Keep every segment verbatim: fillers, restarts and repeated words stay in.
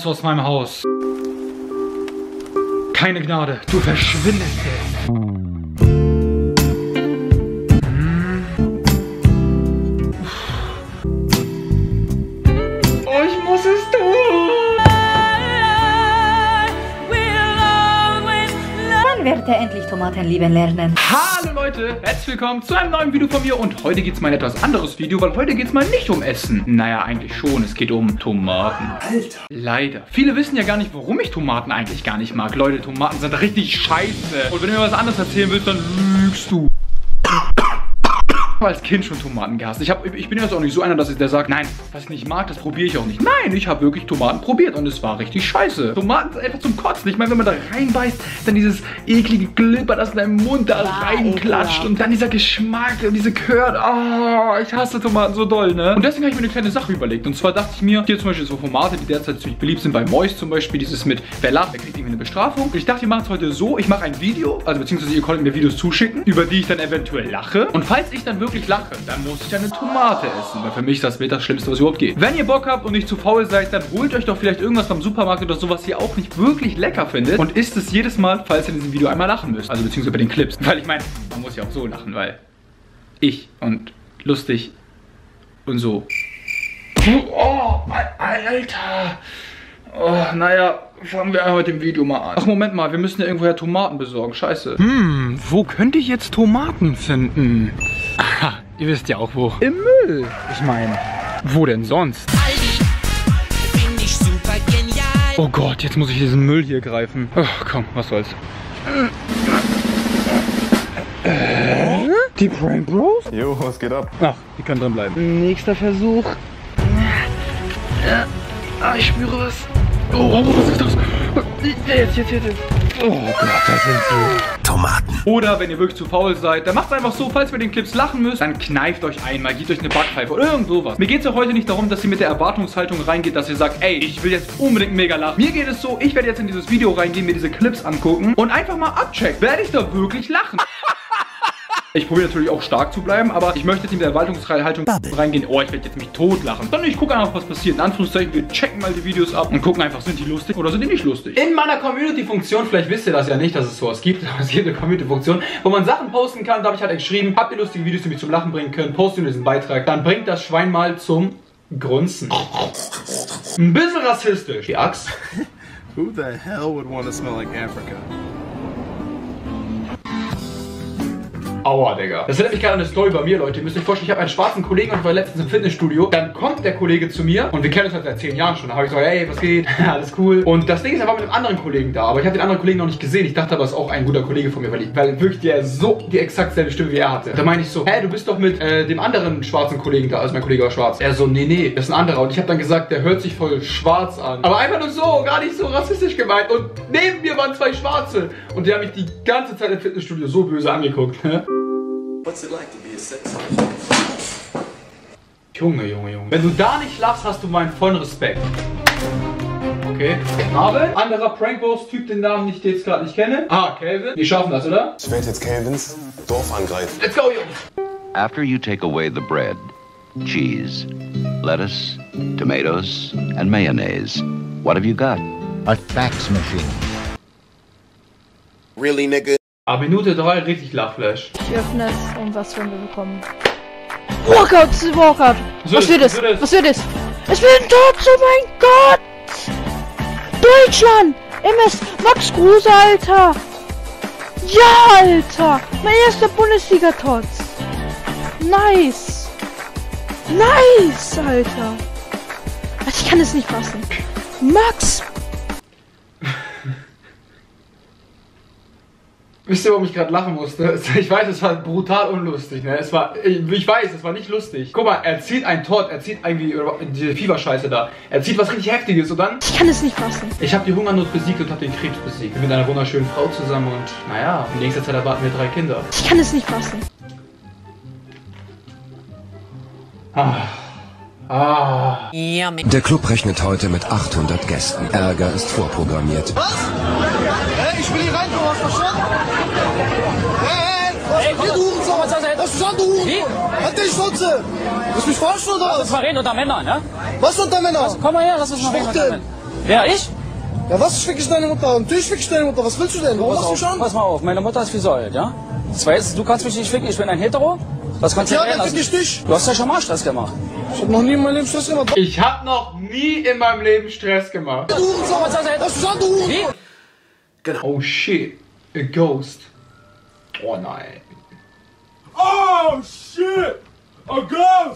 kommst du aus meinem Haus. Keine Gnade, du verschwindest jetzt. Oh, ich muss es tun. Wann wird er endlich Tomaten lieben lernen? Hallo Leute, herzlich willkommen zu einem neuen Video von mir und heute geht es mal ein etwas anderes Video, weil heute geht es mal nicht um Essen. Naja, eigentlich schon, es geht um Tomaten. Alter. Leider. Viele wissen ja gar nicht, warum ich Tomaten eigentlich gar nicht mag. Leute, Tomaten sind richtig scheiße. Und wenn du mir was anderes erzählen willst, dann lügst du. Ich habe als Kind schon Tomaten gehasst. Ich, hab, ich bin jetzt auch nicht so einer, dass ich der sagt, nein, was ich nicht mag, das probiere ich auch nicht. Nein, ich habe wirklich Tomaten probiert und es war richtig scheiße. Tomaten sind einfach zum Kotzen. Ich meine, wenn man da reinbeißt, dann dieses eklige Glibber, das in deinem Mund da reinklatscht und dann dieser Geschmack und diese Curd. Oh, ich hasse Tomaten so doll, ne? Und deswegen habe ich mir eine kleine Sache überlegt. Und zwar dachte ich mir, hier zum Beispiel so Formate, die derzeit ziemlich beliebt sind bei Moist zum Beispiel, dieses mit, wer lacht, der kriegt irgendwie eine Bestrafung. Und ich dachte, wir machen es heute so, ich mache ein Video, also beziehungsweise ihr könnt mir Videos zuschicken, über die ich dann eventuell lache. Und falls ich dann wirklich lache, dann muss ich eine Tomate essen, weil für mich ist das mit das Schlimmste, was überhaupt geht. Wenn ihr Bock habt und nicht zu faul seid, dann holt euch doch vielleicht irgendwas vom Supermarkt oder sowas, was ihr auch nicht wirklich lecker findet und isst es jedes Mal, falls ihr in diesem Video einmal lachen müsst. Also beziehungsweise bei den Clips. Weil ich meine, man muss ja auch so lachen, weil ich und lustig und so. Oh, Alter. Oh, naja, fangen wir mit dem Video mal an. Ach, Moment mal, wir müssen ja irgendwoher Tomaten besorgen. Scheiße. Hm, wo könnte ich jetzt Tomaten finden? Aha, ihr wisst ja auch wo. Im Müll. Ich meine, wo denn sonst? Oh Gott, jetzt muss ich diesen Müll hier greifen. Oh, komm, was soll's. Äh? Die Prank Bros? Jo, was geht ab? Ach, die können drin bleiben. Nächster Versuch. Ah, ich spüre was. Oh, was ist das? Jetzt, jetzt, jetzt, jetzt. Oh Gott, da sind sie. Tomaten. Oder wenn ihr wirklich zu faul seid, dann macht es einfach so, falls ihr den Clips lachen müsst, dann kneift euch einmal, gebt euch eine Backpfeife oder irgend sowas. Mir geht es ja heute nicht darum, dass ihr mit der Erwartungshaltung reingeht, dass ihr sagt, ey, ich will jetzt unbedingt mega lachen. Mir geht es so, ich werde jetzt in dieses Video reingehen, mir diese Clips angucken und einfach mal abchecken. Werde ich da wirklich lachen? Ich probiere natürlich auch stark zu bleiben, aber ich möchte jetzt mit der Erwartungshaltung reingehen. Oh, ich werde jetzt mich totlachen. Sondern ich gucke einfach, was passiert. In Anführungszeichen, wir checken mal die Videos ab und gucken einfach, sind die lustig oder sind die nicht lustig. In meiner Community-Funktion, vielleicht wisst ihr das ja nicht, dass es sowas gibt, aber es gibt eine Community-Funktion, wo man Sachen posten kann. Da habe ich halt geschrieben, habt ihr lustige Videos, die mich zum Lachen bringen können, postet diesen Beitrag. Dann bringt das Schwein mal zum Grunzen. Ein bisschen rassistisch. Die Axt. Who the hell would want to smell like Africa? Aua, Digga. Das erinnert mich gerade an eine Story bei mir, Leute. Ihr müsst euch vorstellen, ich habe einen schwarzen Kollegen und ich war letztens im Fitnessstudio. Dann kommt der Kollege zu mir und wir kennen uns halt seit zehn Jahren schon. Da habe ich so, hey, was geht? Alles cool. Und das Ding ist, er war mit einem anderen Kollegen da. Aber ich habe den anderen Kollegen noch nicht gesehen. Ich dachte aber, es ist auch ein guter Kollege von mir, weil, ich, weil wirklich der so die exakt selbe Stimme wie er hatte. Da meine ich so, hey, du bist doch mit äh, dem anderen schwarzen Kollegen da. Also mein Kollege war schwarz. Er so, nee, nee, das ist ein anderer. Und ich habe dann gesagt, der hört sich voll schwarz an. Aber einfach nur so, gar nicht so rassistisch gemeint. Und neben mir waren zwei Schwarze. Und die haben mich die ganze Zeit im Fitnessstudio so böse angeguckt. What's it like to be a sex? Junge, Junge, Junge. Wenn du da nicht lachst, hast du meinen vollen Respekt. Okay. Marvin, anderer Prankboss-Typ, den Namen ich jetzt gerade nicht kenne. Ah, Calvin. Wir schaffen das, oder? Ich werde jetzt Calvins Dorf angreifen. Let's go, Jungs. After you take away the bread, cheese, lettuce, tomatoes, and mayonnaise, what have you got? A fax machine. Really, nigga? Aber Minute drei richtig Lachflash. Ich öffne es und was werden wir bekommen? Walkout, Walkout! Was wird es? Was wird es? Es wird ein Tots, oh mein Gott! Deutschland! M S Max Kruse, Alter! Ja, Alter! Mein erster Bundesliga-Tots! Nice! Nice, Alter! Also ich kann es nicht fassen. Max! Wisst ihr, warum ich gerade lachen musste? Ich weiß, es war brutal unlustig, ne? Es war, ich weiß, es war nicht lustig. Guck mal, er zieht ein Tod, er zieht irgendwie diese Fieberscheiße da. Er zieht was richtig Heftiges und dann... Ich kann es nicht fassen. Ich habe die Hungernot besiegt und habe den Krebs besiegt. Mit einer wunderschönen Frau zusammen und, naja, in nächster Zeit erwarten wir drei Kinder. Ich kann es nicht fassen. Ah. Ah. Der Club rechnet heute mit achthundert Gästen. Ärger ist vorprogrammiert. Was? Hey, ich will hier reinkommen, hast du verstanden? Hey, hey, hey, du Hurensohn! Was ist das, du Huren? Wie? Halt dich, Schutze! Willst du mich verarschen oder was? Lass uns mal reden unter Männern, ne? Was unter Männern? Komm mal her, lass uns mal reden unter Männern. Ja, ich? Ja, was fick ich deine Mutter? Natürlich fick ich deine Mutter. Was willst du denn? Warum Pass machst du auf, schon? pass mal auf, meine Mutter ist versäult, ja? Zweitens, du kannst mich nicht ficken, ich bin ein Hetero. Was kannst du Ja, denn dann fick ich dich. Du hast ja schon mal Stress gemacht. Ich hab noch nie in meinem Leben Stress gemacht. Ich hab noch nie in meinem Leben Stress gemacht. Du Hurensohn, was hast du jetzt? Was du schon, du Hurensohn? Genau. Oh shit. A ghost. Oh nein. Oh shit! A ghost!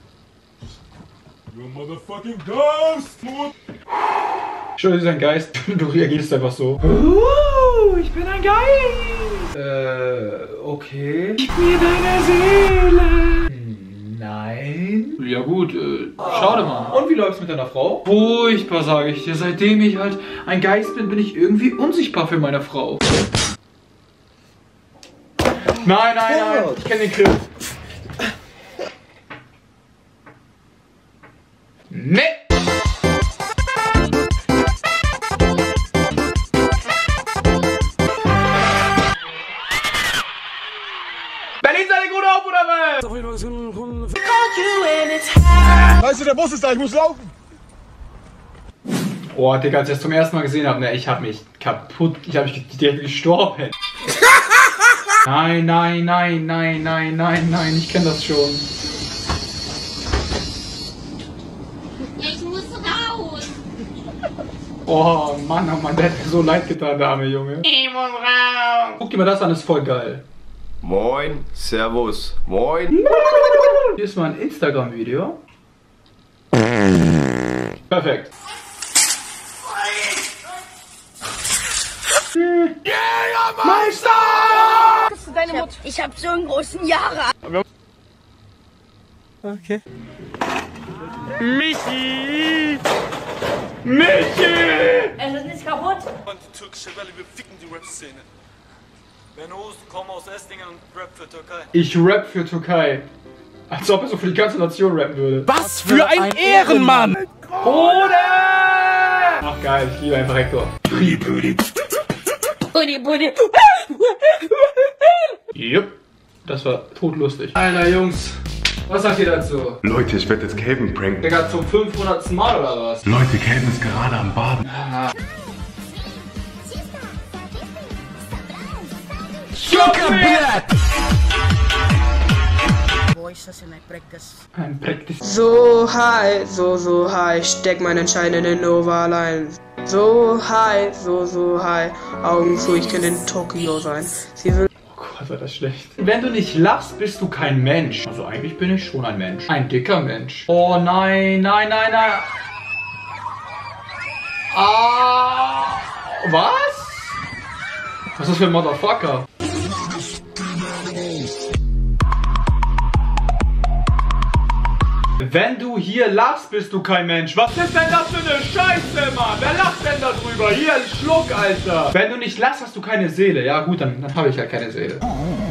You motherfucking ghost! Schon, das ist ein Geist. Du reagierst einfach so. Uh, ich bin ein Geist. Äh, okay. Gib mir deine Seele. Nein. Ja gut, äh, schade mal. Und wie läuft's mit deiner Frau? Furchtbar, sage ich dir. Seitdem ich halt ein Geist bin, bin ich irgendwie unsichtbar für meine Frau. Nein, nein, nein. Ich kenne den Griff. Nee. Berlin, seid ihr gut auf, oder was? Weißt du, der Bus ist da, ich muss laufen. Oh, Digga, als ich das zum ersten Mal gesehen habe, ne, ich hab mich kaputt, ich hab mich direkt gestorben. Nein, nein, nein, nein, nein, nein, nein, ich kenne das schon. Ich muss raus. Oh Mann, oh Mann, der hat mir so leid getan, der arme Junge. Ich muss raus. Guck dir mal das an, ist voll geil. Moin, Servus, moin. Hier ist mal ein Instagram-Video. Perfekt. Yeah, Meister! Deine Mutter. Ich hab so einen großen Jahre. Okay. Michi! Michi! Es ist nicht kaputt. Und die türkische Welle, wir ficken die Rap-Szene. Ben Oğuz, komm aus Esslingen und rap für Türkei. Ich rap für Türkei. Als ob er so für die ganze Nation rappen würde. Was für ein Ehrenmann! Bruder! Ach geil, ich liebe einfach Hector. Buddy, Buddy. Jupp, das war todlustig. Alter Jungs, was sagt ihr dazu? Leute, ich werde jetzt Calvin pranken. Digga, zum fünfhundertsten Mal oder was? Leute, Calvin ist gerade am Baden. Ah. Ein Practice. So high, so, so high, steck meinen Schein in den Nova-Line. So high, so, so high, Augen zu, ich kann in Tokio sein. Sie will. Oh Gott, war das schlecht. Wenn du nicht lachst, bist du kein Mensch. Also eigentlich bin ich schon ein Mensch. Ein dicker Mensch. Oh nein, nein, nein, nein. Ah. Was? Was ist das für ein Motherfucker? Wenn du hier lachst, bist du kein Mensch. Was ist denn das für eine Scheiße, Mann? Wer lacht denn da drüber? Hier, ein Schluck, Alter. Wenn du nicht lachst, hast du keine Seele. Ja gut, dann, dann habe ich halt keine Seele.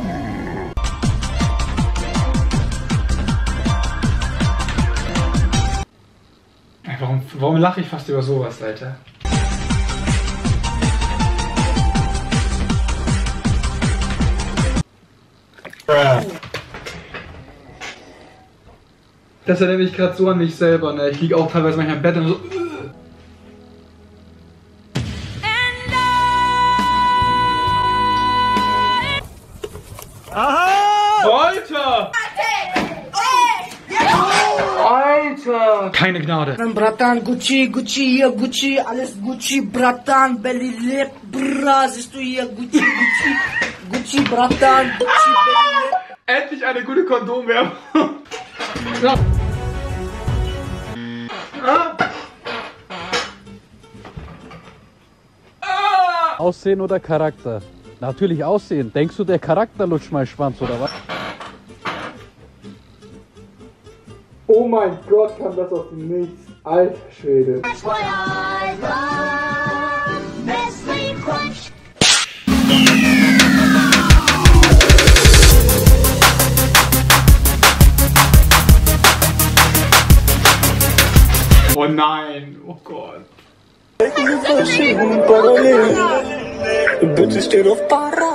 Warum, warum lache ich fast über sowas, Alter? Das erinnert mich gerade so an mich selber, ne? Ich liege auch teilweise manchmal im Bett und so. Aha! Alter! Alter! Keine Gnade. Bratan, Gucci, Gucci, hier Gucci, alles Gucci, Bratan, Belly Lip, bra, siehst du hier Gucci, Gucci, Gucci, Bratan, Gucci, Belly Lip. Endlich eine gute Kondomwerbung. Ja. Ah. Ah. Aussehen oder Charakter? Natürlich Aussehen. Denkst du, der Charakter lutscht mein Schwanz oder was? Oh mein Gott, kam das aus dem Nichts. Alter Schwede. Oh nein, oh Gott. Bitte steht auf Para.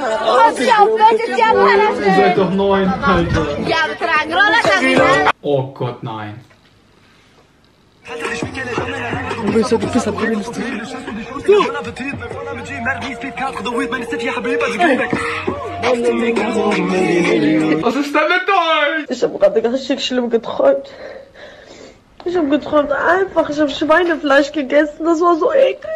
Ihr seid doch neun, Alter. Oh Gott, nein. Du bist ja, du bist ja, du bist Was ist denn mit euch? Ich habe gerade richtig schlimm geträumt. Ich habe geträumt einfach, ich habe Schweinefleisch gegessen, das war so eklig.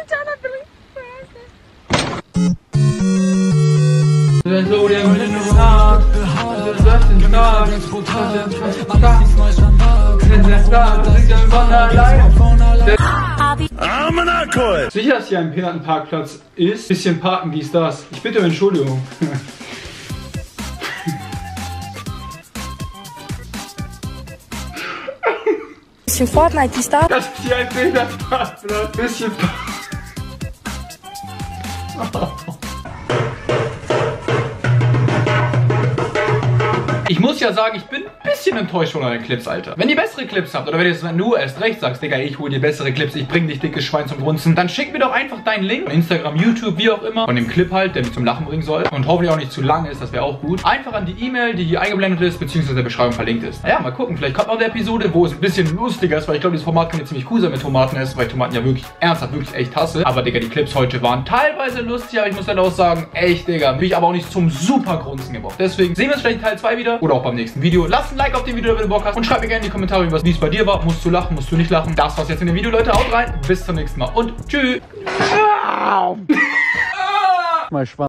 So, der Start. Sicher, dass hier ein Behindertenparkplatz ist. Bisschen parken, dies, das. Ich bitte um Entschuldigung. Bisschen Fortnite, dies, das. Das ist hier ein Behindertenparkplatz. Bisschen Ich muss ja sagen, ich bin ein bisschen enttäuscht von euren Clips, Alter. Wenn ihr bessere Clips habt, oder wenn, jetzt, wenn du erst recht sagst, Digga, ich hole dir bessere Clips, ich bring dich, dickes Schwein, zum Grunzen, dann schick mir doch einfach deinen Link von Instagram, YouTube, wie auch immer, von dem Clip halt, der mich zum Lachen bringen soll und hoffentlich auch nicht zu lang ist, das wäre auch gut. Einfach an die E-Mail, die hier eingeblendet ist, beziehungsweise in der Beschreibung verlinkt ist. Naja, mal gucken, vielleicht kommt noch eine Episode, wo es ein bisschen lustiger ist, weil ich glaube, dieses Format kann ja ziemlich cool sein mit Tomaten essen, weil ich Tomaten ja wirklich ernsthaft, wirklich echt hasse. Aber, Digga, die Clips heute waren teilweise lustig, aber ich muss dann auch sagen, echt, Digga, bin ich aber auch nicht zum super Grunzen gebraucht. Deswegen sehen wir uns vielleicht in Teil zwei wieder oder auch beim nächsten Video. Lass ein Like auf dem Video, wenn du Bock hast. Und schreib mir gerne in die Kommentare, wie es bei dir war. Musst du lachen, musst du nicht lachen. Das war's jetzt in dem Video, Leute. Haut rein. Bis zum nächsten Mal. Und tschüss. Mal Schwanz.